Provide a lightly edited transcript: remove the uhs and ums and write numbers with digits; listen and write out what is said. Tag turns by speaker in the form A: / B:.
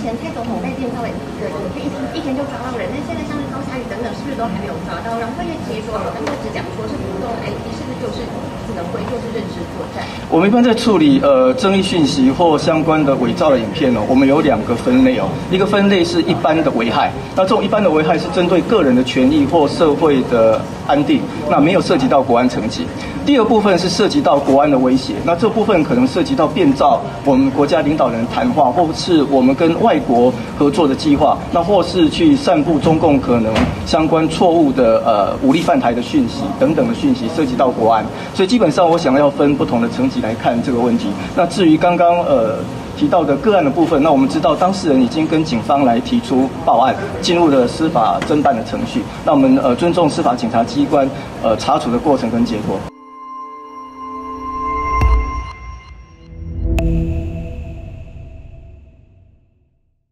A: 前蔡总统被电到的影片一天就抓到人，那现在像是高嘉瑜等等，是不是都还没有抓到？然后他也提说，好像就只讲说是不动 IP， 是不是就是只能归咎是认知作战？
B: 我们一般在处理争议讯息或相关的伪造的影片我们有2个分类一个分类是一般的危害，那这种一般的危害是针对个人的权益或社会的安定，那没有涉及到国安层级。第二部分是涉及到国安的威胁，那这部分可能涉及到变造我们国家领导人谈话，或是我们跟外国合作的计划，那或是去散布中共可能相关错误的武力犯台的讯息等等的讯息，涉及到国安。所以基本上我想要分不同的层级来看这个问题。那至于刚刚提到的个案的部分，那我们知道当事人已经跟警方来提出报案，进入了司法侦办的程序。那我们尊重司法警察机关查处的过程跟结果。